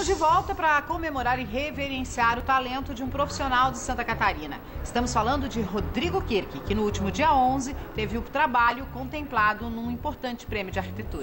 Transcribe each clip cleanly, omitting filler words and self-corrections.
de volta para comemorar e reverenciar o talento de um profissional de Santa Catarina. Estamos falando de Rodrigo Kirk, que no último dia 11 teve o trabalho contemplado num importante prêmio de arquitetura.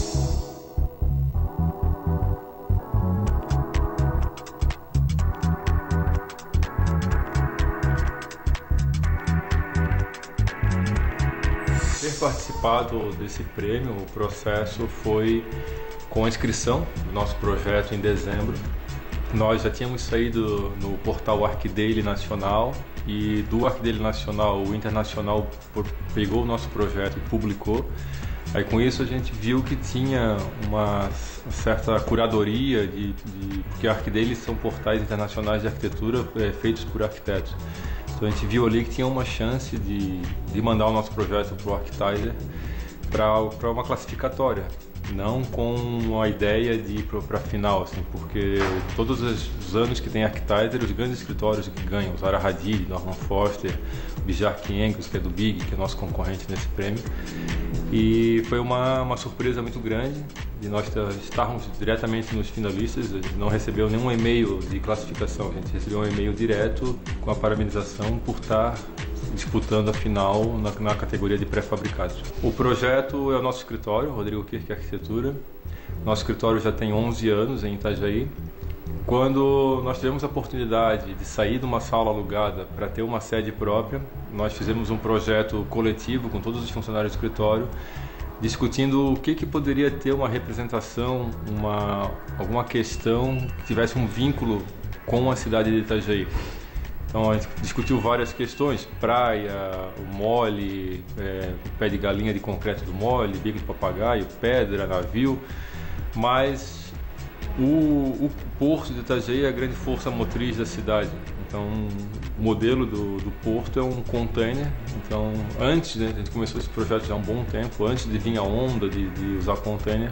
Ter participado desse prêmio, o processo foi com a inscrição do nosso projeto em dezembro. Nós já tínhamos saído no portal ArcDaily Nacional e do ArcDaily Nacional, o Internacional pegou o nosso projeto e publicou. Aí com isso a gente viu que tinha uma certa curadoria, porque a ArcDaily são portais internacionais de arquitetura feitos por arquitetos. Então a gente viu ali que tinha uma chance de mandar o nosso projeto para o Architizer para uma classificatória, não com a ideia de ir para a final, assim, porque todos os anos que tem Architizer, os grandes escritórios que ganham, o Zaha Hadid, Norman Foster, o Bjarke Ingels, que é do Big, que é nosso concorrente nesse prêmio. E foi uma surpresa muito grande de nós estarmos diretamente nos finalistas. A gente não recebeu nenhum e-mail de classificação, a gente recebeu um e-mail direto com a parabenização por estar disputando a final na categoria de pré-fabricados. O projeto é o nosso escritório, Rodrigo Kirk Arquitetura. Nosso escritório já tem 11 anos em Itajaí. Quando nós tivemos a oportunidade de sair de uma sala alugada para ter uma sede própria, nós fizemos um projeto coletivo com todos os funcionários do escritório, discutindo o que poderia ter uma representação, alguma questão que tivesse um vínculo com a cidade de Itajaí. Então a gente discutiu várias questões: praia, o mole, pé de galinha de concreto do mole, bico de papagaio, pedra, navio, mas o porto de Itajaí é a grande força motriz da cidade. Então o modelo do porto é um container. Então antes, né, a gente começou esse projeto já há um bom tempo, antes de vir a onda de usar container,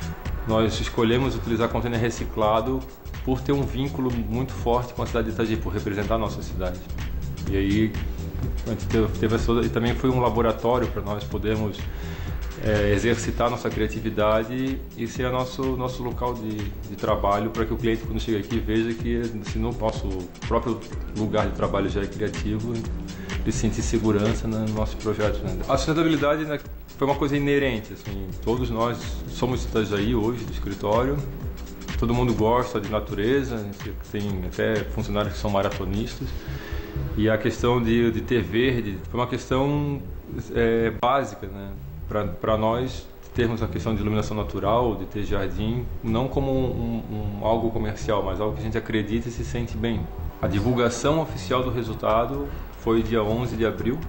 nós escolhemos utilizar container reciclado por ter um vínculo muito forte com a cidade de Itajaí, por representar a nossa cidade. E aí a gente teve e também foi um laboratório para nós podermos exercitar nossa criatividade e ser nosso local de trabalho, para que o cliente, quando chega aqui, veja que se no nosso próprio lugar de trabalho já é criativo, ele sente segurança no nosso projeto, né? A sustentabilidade, né, foi uma coisa inerente, assim, todos nós somos de Itajaí hoje, do escritório, todo mundo gosta de natureza, a gente tem até funcionários que são maratonistas, e a questão de ter verde foi uma questão básica, né? Para nós termos a questão de iluminação natural, de ter jardim, não como algo comercial, mas algo que a gente acredita e se sente bem. A divulgação oficial do resultado foi dia 11 de abril,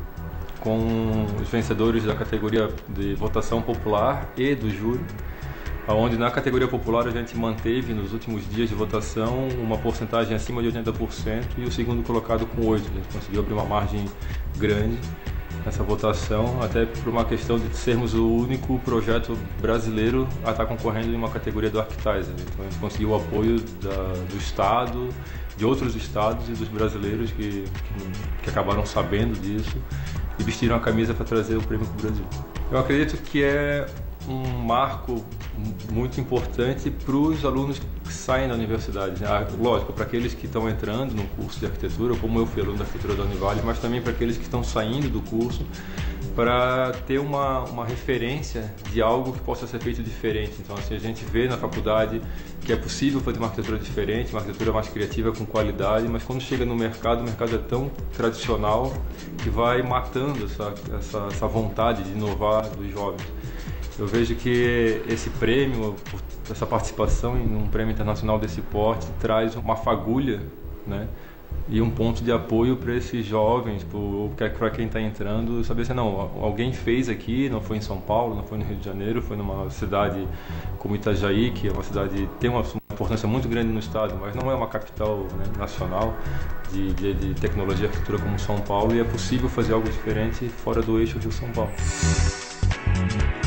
com os vencedores da categoria de votação popular e do júri, onde na categoria popular a gente manteve nos últimos dias de votação uma porcentagem acima de 80% e o segundo colocado com 8%. A gente conseguiu abrir uma margem grande nessa votação, até por uma questão de sermos o único projeto brasileiro a estar concorrendo em uma categoria do Architizer. Então a gente conseguiu o apoio do Estado, de outros estados e dos brasileiros que acabaram sabendo disso e vestiram a camisa para trazer o prêmio para o Brasil. Eu acredito que é um marco muito importante para os alunos que saem da universidade, né? Lógico, para aqueles que estão entrando no curso de arquitetura, como eu fui aluno da arquitetura da Univale, mas também para aqueles que estão saindo do curso, para ter uma referência de algo que possa ser feito diferente. Então, assim, a gente vê na faculdade que é possível fazer uma arquitetura diferente, uma arquitetura mais criativa, com qualidade, mas quando chega no mercado, o mercado é tão tradicional que vai matando essa vontade de inovar dos jovens. Eu vejo que esse prêmio, essa participação em um prêmio internacional desse porte, traz uma fagulha, né, e um ponto de apoio para esses jovens, para quem está entrando, saber se não, alguém fez aqui, não foi em São Paulo, não foi no Rio de Janeiro, foi numa cidade como Itajaí, que é uma cidade tem uma importância muito grande no estado, mas não é uma capital, né, nacional de tecnologia e arquitetura como São Paulo, e é possível fazer algo diferente fora do eixo Rio-São Paulo.